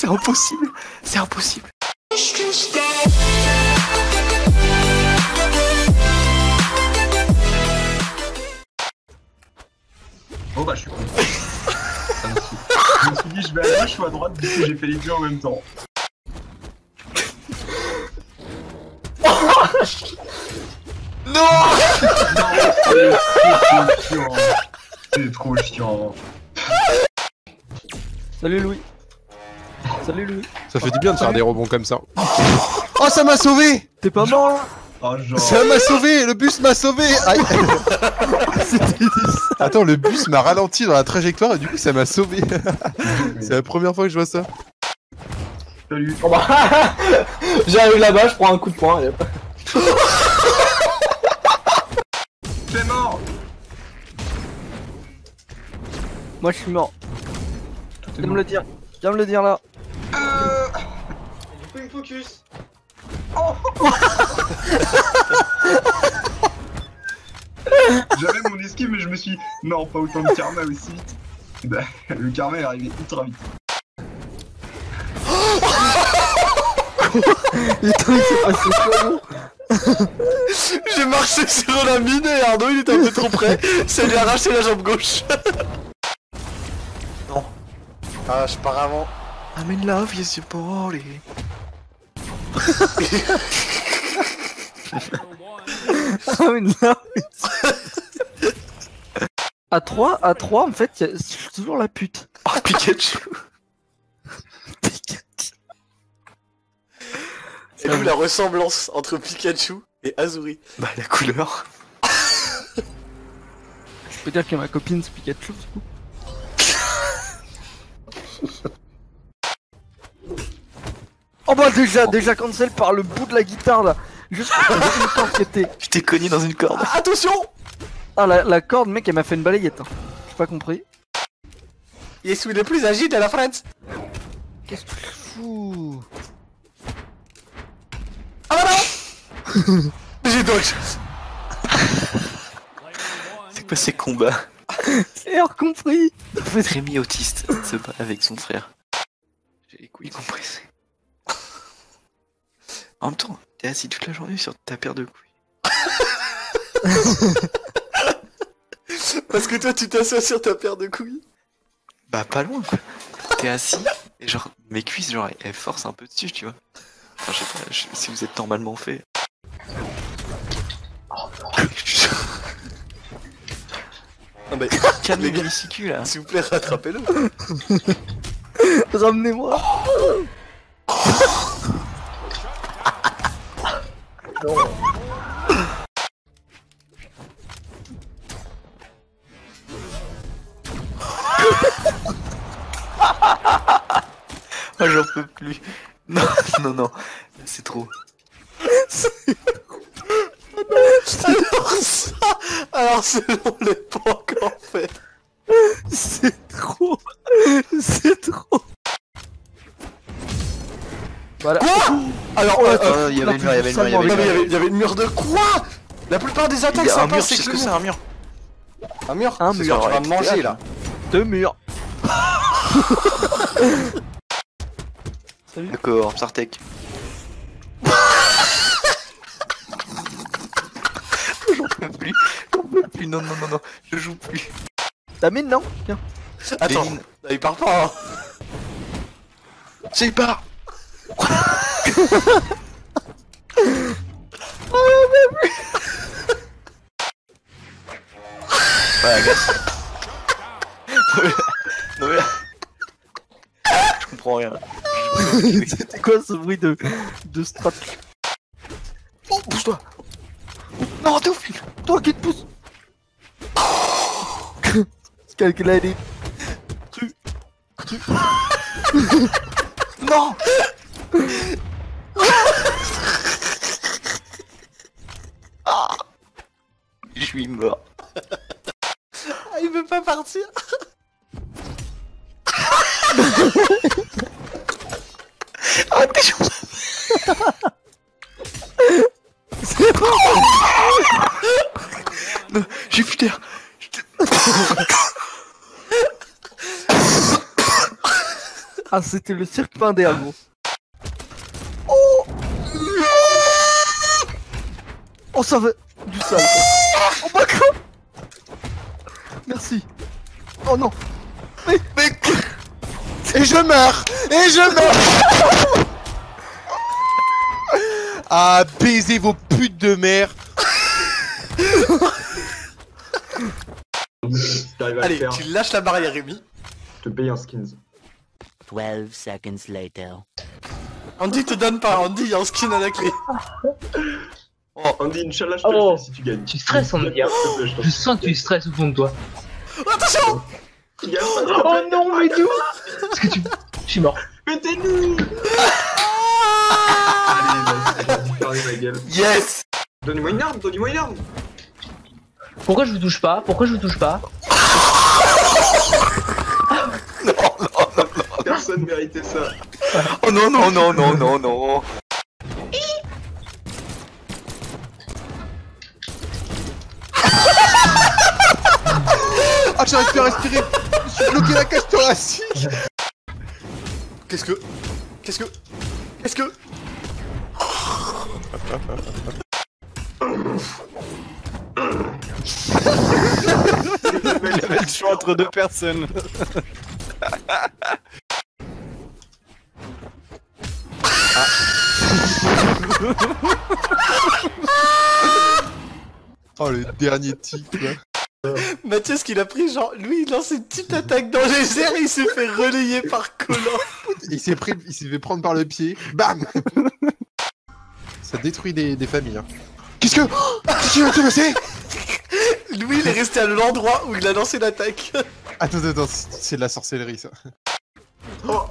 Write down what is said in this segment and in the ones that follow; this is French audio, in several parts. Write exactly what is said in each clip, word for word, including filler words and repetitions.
C'est impossible. C'est impossible. Oh bah je suis con. Je me suis dit je vais à gauche ou à droite, du coup j'ai fait les deux en même temps. Non. Non, c'est trop chiant. C'est trop chiant. Salut Louis. Salut Louis. Ça fait du bien de faire des rebonds comme ça. Oh, ça m'a sauvé! T'es pas mort là? Oh genre... Ça m'a sauvé! Le bus m'a sauvé! Aïe. Attends, le bus m'a ralenti dans la trajectoire et du coup ça m'a sauvé. C'est la première fois que je vois ça. Salut. Oh bah, j'arrive là-bas, je prends un coup de poing et hop. T'es mort. Moi je suis mort. Viens me le dire. Viens me le dire là. Euh... J'ai pris une focus. Oh. J'avais mon esquive mais je me suis... Non, pas autant de karma aussi vite. Bah, le karma est arrivé ultra vite. Putain, il s'est passé quoi? J'ai marché sur la mine et Arnaud il était un peu trop près. Ça lui a arraché la jambe gauche. Non. Ah, je pars avant. I'm in love, yes you party. Ah mais non. À trois, à trois en fait, y'a toujours la pute. Oh Pikachu. C'est où la ressemblance entre Pikachu et Azuri? Bah la couleur. Je peux dire que ma copine c'est Pikachu du coup. Oh bah déjà, déjà cancel par le bout de la guitare là. Juste pour une corde qui était. Je t'ai cogné dans une corde. Ah, attention! Ah la, la corde mec elle m'a fait une balayette. Hein. J'ai pas compris. Je suis le plus agile de la France! Qu'est-ce que tu fous? Ah bah non! J'ai donc... C'est quoi ces combats? J'ai hors compris. Rémi autiste se bat avec son frère. J'ai les couilles compressées. En même temps, t'es assis toute la journée sur ta paire de couilles. Parce que toi tu t'assois sur ta paire de couilles? Bah pas loin quoi. T'es assis et genre mes cuisses genre elles forcent un peu dessus tu vois. Enfin je sais pas, je- si vous êtes normalement fait. Oh non. Ah bah, Calme les les gars, glycicules là. s'il vous plaît, rattrapez-le! Ramenez-moi. Oh j'en peux plus. Non, non, non. C'est trop. Alors ça... Alors selon l'époque en fait! C'est trop. C'est trop. Voilà. Alors, Oh, euh, tu- euh, il y la avait une mur, il y avait une mur, il y non, mais il y avait avait, il y avait une mur de quoi? La plupart des attaques Il y a ça un mur, passe, c'est c'est ce que que le c'est mur. un mur. Un mur? Un C'est mur, quand tu vas ouais, me manger c'est là! Deux murs. Salut. D'accord, Sartek. J'en peux plus, j'en peux plus, non, non, non, non, je joue plus. Ta mine non? Tiens. Attends, Lénine. là, il part pas hein. C'est pas. Ouais, gars. Non mais là... Je comprends rien. C'était quoi ce bruit de, de strat? Oh, pousse-toi. Non, Théophile. Toi qui te pousse. Calculated. Tu... Tu... Non. Ah. Je suis mort. Ah, il veut pas partir! Arrête tes choses. C'est bon. Non, j'ai plus d'air. Ah, c'était le cirque Pinder, gros. Oh, ça va du sale. Quoi. Oh, bah quoi. Merci. Oh non. Mais, mais... Et je meurs. Et je meurs. Ah, baisez vos putes de mère. Si t'arrives à le Allez, faire, tu lâches la barrière, Rémi. je te paye un skins. twelve seconds later. Andy te donne pas, Andy, y a un skin à la clé. Oh, Andy, Inch'Allah, je te Oh. le fais si tu gagnes. Tu stresses, Andy, hein. S'il te plaît, je t'en Je supplie. sens que tu stresses au fond de toi. Attention. Tu gagnes pas. Oh non, mais d'où? Parce que tu... Je suis mort. Mais t'es nul. Allez, vas-y, vas-y, fermez ma gueule. Yes. Donne-moi une arme, donne-moi une arme. Pourquoi je vous touche pas? Pourquoi je vous touche pas? Personne méritait ça. Oh non, non, non, non, non, non. Ah, j'arrive plus à respirer. Je suis bloqué la cage thoracique. Qu'est-ce que... Qu'est-ce que... Qu'est-ce que... Il avait le choix entre deux personnes. Oh, le dernier tic, là. Mathieu, ce qu'il a pris, genre, lui, il lance une petite attaque dans les airs et il s'est fait relayer par Colin. Il s'est pris, il s'est fait prendre par le pied. Bam. Ça détruit des, des familles. Hein. Qu'est-ce que... Qu'est-ce qui va te passer? Lui, il est resté à l'endroit où il a lancé l'attaque. Attends, attends, attends, c'est de la sorcellerie, ça. Oh,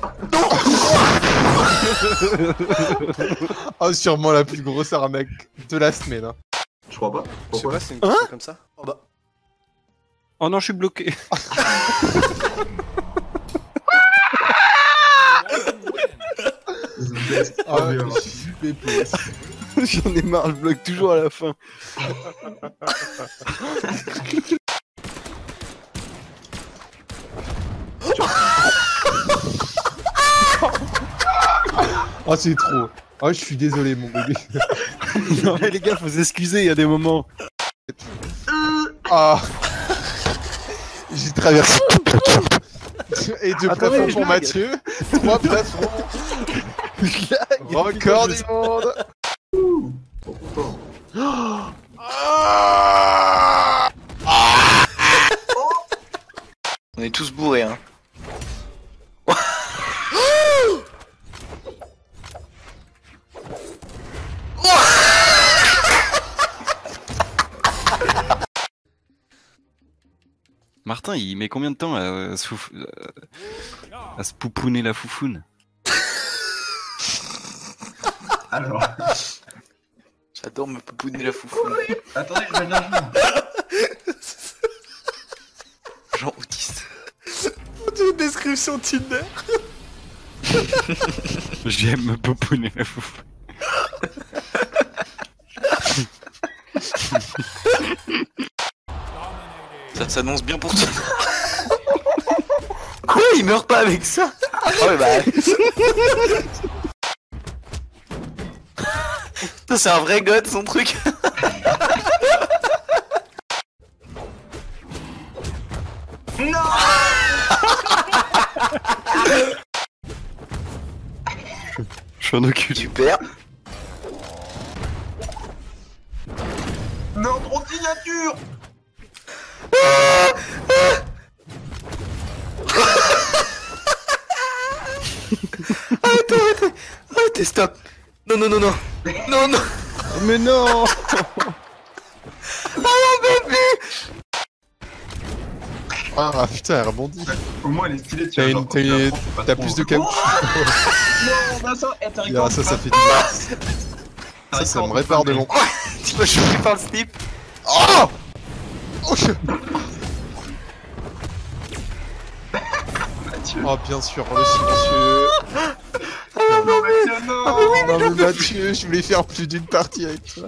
Oh, sûrement la plus grosse arnaque de la semaine. Hein. je crois pas. Je sais Pourquoi? pas, c'est une question comme ça. Oh bah... Oh non, je suis bloqué. The best Ah, ever. je suis pépé. J'en ai marre, je bloque toujours à la fin. Oh, c'est trop. Oh, je suis désolé, mon bébé. Non mais les gars, faut s'excuser, il y a des moments. Ah. J'ai traversé tout le plateau. Et deux Attendez, plafonds je pour blague. Mathieu. Trois plafonds. Record du monde. Trop content. On est tous bourrés, hein. Martin, il met combien de temps à, euh, se, fouf- euh, à se pouponner la foufoune? Alors, J'adore me pouponner la foufou. attendez, je vais bien jouer. Genre autiste. Une description Tinder. J'aime me pouponner la foufoune. Ça s'annonce bien pour toi. Quoi? Il meurt pas avec ça? Ouais, bah. Putain, c'est un vrai god son truc. Je suis un occulte. Super. Non, trop de signatures. Arrêtez, stop. Non, non, non, non. Non, non. Mais non! Ah putain, elle rebondit. Au moins, elle est stylée, tu T'as vois. une- genre, quand t'as tu la une- prends, c'est pas T'as trop- plus de Oh, caoutchouc. non, Vincent, eh, t'as Ah, rigolé, ça, ça hein. fait du mal. Ça, ça me répare de mon. Tu m'as chopé par le slip. Oh! Oh, je- Mathieu. Oh, bien sûr, le silencieux. Non, Mathieu, non. Non, mais Mathieu, je voulais faire plus d'une partie avec toi.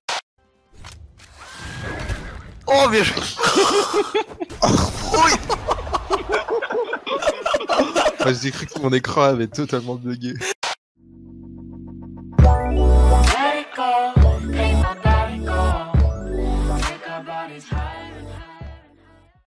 Oh, bien joué. J'ai cru que mon écran avait totalement bugué.